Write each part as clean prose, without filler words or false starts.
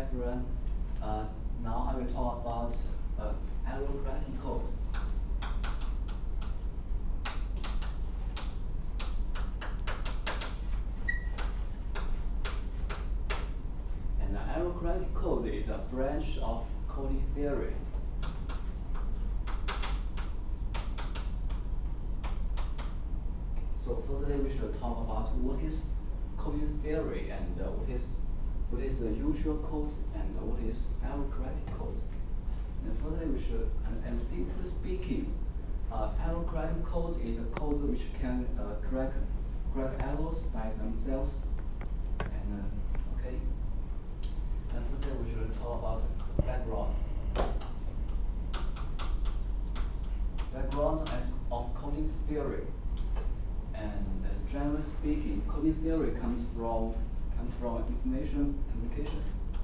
everyone. Now I will talk about algorithmic codes. And algorithmic code is a branch of coding theory. So firstly, we should talk about what is coding theory and what is the usual code and what is algorithmic code. And firstly, we should, and simply speaking, algorithmic code is a code which can correct errors by themselves. And okay. And firstly, we should talk about background. Background of coding theory. And generally speaking, coding theory comes from information communication.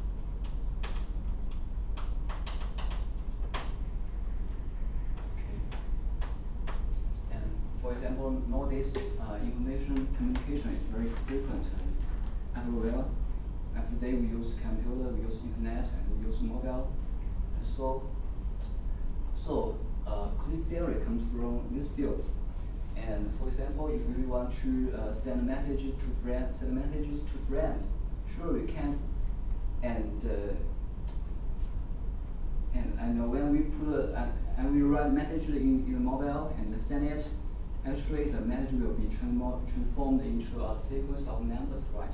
Okay. And for example, nowadays information communication is very frequent and everywhere. Every day we use computer, we use internet, and we use mobile. So coding theory comes from these fields. And for example, if we want to send messages to friends, sure we can. And when we put and we write message in the mobile and send it, actually the message will be transformed into a sequence of numbers, right?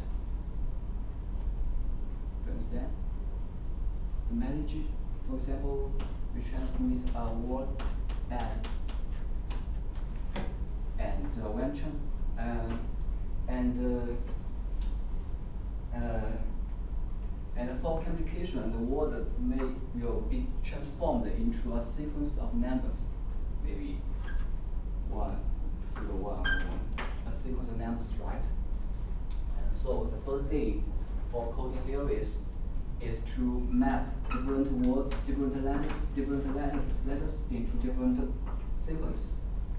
You understand? The message, for example, we transmit a word and for communication, the word will be transformed into a sequence of numbers, maybe 1, 0, 1, 1, a sequence of numbers, right? And so the first thing for coding theories is to map different words, different letters into different sequences.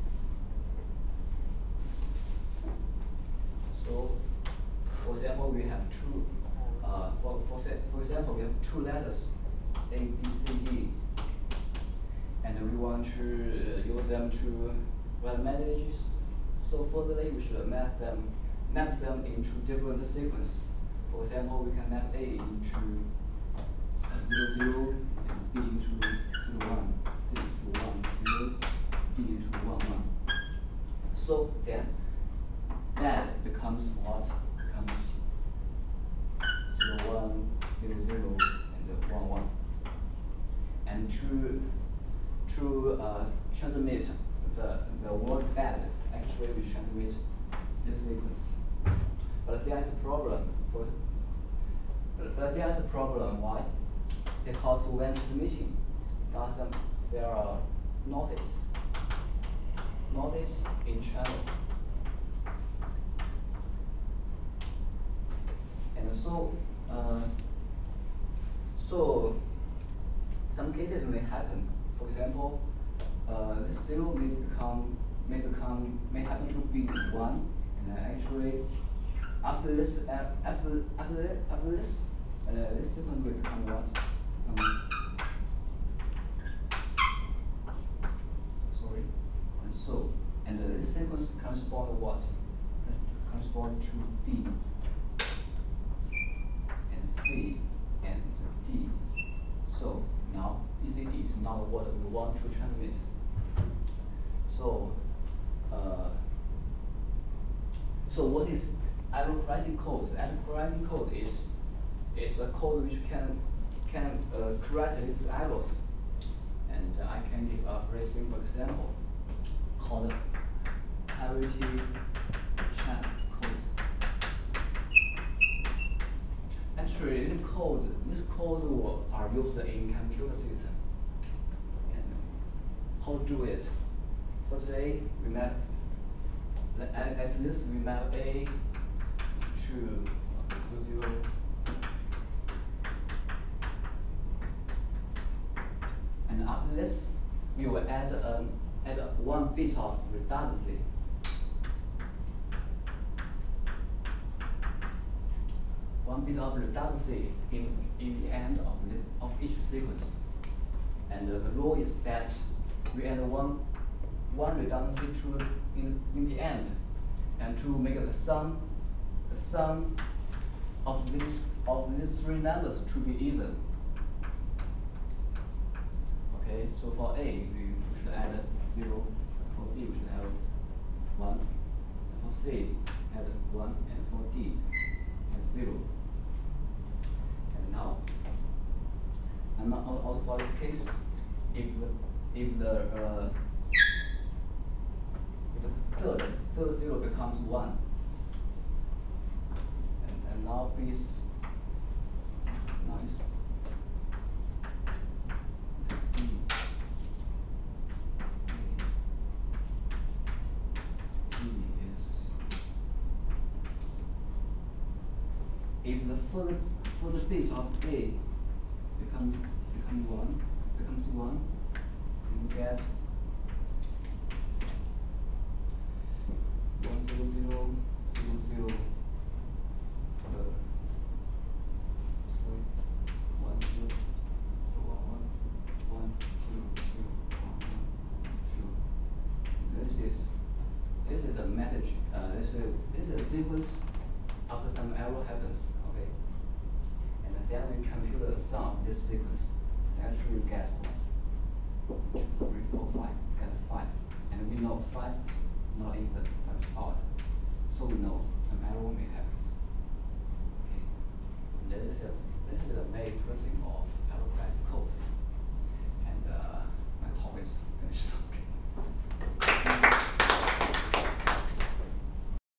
So, for example, we have two. For example, we have two letters, A, B, C, D, and we want to use them to write messages. So, furtherly, we should map them into different sequences. For example, we can map A into 0, 0, and B into 0, 1, C into 1, 0, D into 1, 1. So then that becomes what? Becomes 0, 1, 0, 0, and 1, 1. And to transmit the word bad, actually we transmit this sequence. But there is a problem. But there is a problem. Why? Because when transmitting, there are notice in channel. And so some cases may happen. For example, this 0 may happen to be 1, and actually after this this sequence will become what? And this sequence corresponds what? Corresponds to B and C and D. So now ECD is not what we want to transmit. So what is algorithmic code? Algorithmic code is a code which can correct these errors. And I can give a very simple example called parity check codes. Actually, these codes are used in computer system. And how to do it? Firstly, we map. As this, we map A to 0. And after this, we will add 1 bit of redundancy. One bit of redundancy in the end sequence. And the rule is that we add one redundancy to in the end, and to make the sum of these three numbers to be even. Okay, so for A we should add 0, for B we should add 1, for C add 1, and for D add 0. And now also for this case, if the third 0 becomes 1, and now please nice. If the further bit of A becomes 1, you get 1 0 0 0 0. Sorry, 1 0 1 1 0 0 1 1 2. This is a message. This is a sequence after some error happens. Okay, and then we compute the sum of this sequence. Actually, you get what? 2, 3, 4, 5. Get 5, and we know 5 is not even 5 is odd, so we know some error may happen. Okay, this is the main processing of